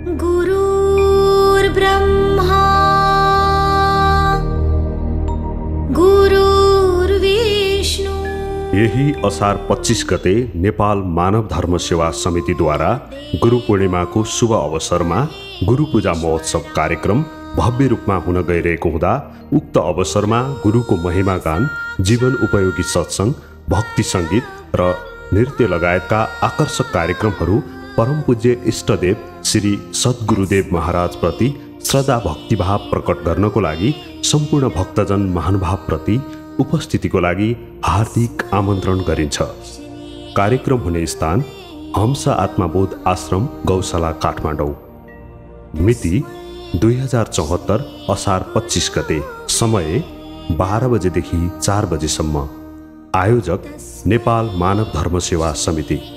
गुरुर्ब्रह्मा गुरुर्विष्णु। यही असार 25 गते नेपाल मानव धर्म सेवा समितिद्वारा गुरु पूर्णिमाको शुभ अवसरमा गुरु पूजा महोत्सव कार्यक्रम भव्य रूपमा हुन गइरहेको हुँदा उक्त अवसरमा गुरुको महिमा गान, जीवन उपयोगी सत्संग, भक्ति सङ्गीत र नृत्य लगायतका आकर्षक कार्यक्रमहरू परम पूज्य इष्टदेव श्री सद्गुरुदेव महाराज प्रति श्रद्धा भक्तिभाव प्रकट गर्नको लागि सम्पूर्ण भक्तजन महानुभाव प्रति उपस्थितिको लागि हार्दिक आमन्त्रण गरिन्छ। कार्यक्रम हुने स्थान हंस आत्माबोध आश्रम गौशाला काठमाडौँ। मिति 2074 असार 25 गते। समय 12 बजेदेखि 4 बजेसम्म। आयोजक नेपाल मानव धर्म सेवा समिति।